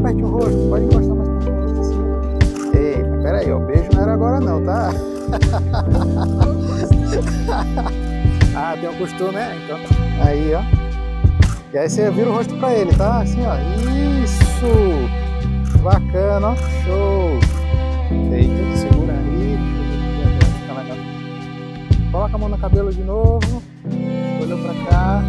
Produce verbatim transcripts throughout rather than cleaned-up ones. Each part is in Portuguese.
pertinho o rosto, pode encostar mais pertinho o rosto assim. Ei, mas pera aí, ó, beijo não era agora não, tá? Ah, tem um costume, né? Então, aí, ó. E aí você vira o rosto pra ele, tá? Assim, ó. Isso! Bacana, ó. Show! Eita, segura aí. Fica legal. Coloca a mão no cabelo de novo. Olhou pra cá.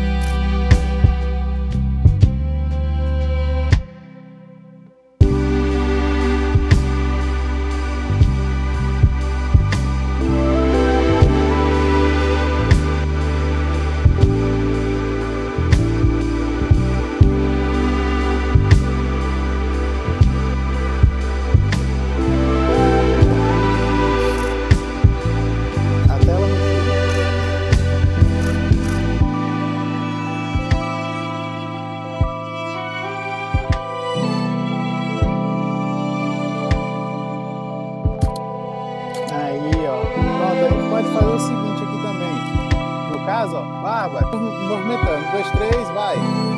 Aí, ó. Pronto, a gente pode fazer o seguinte aqui também. No caso, ó, Bárbara, movimentando. Um, dois, três, vai.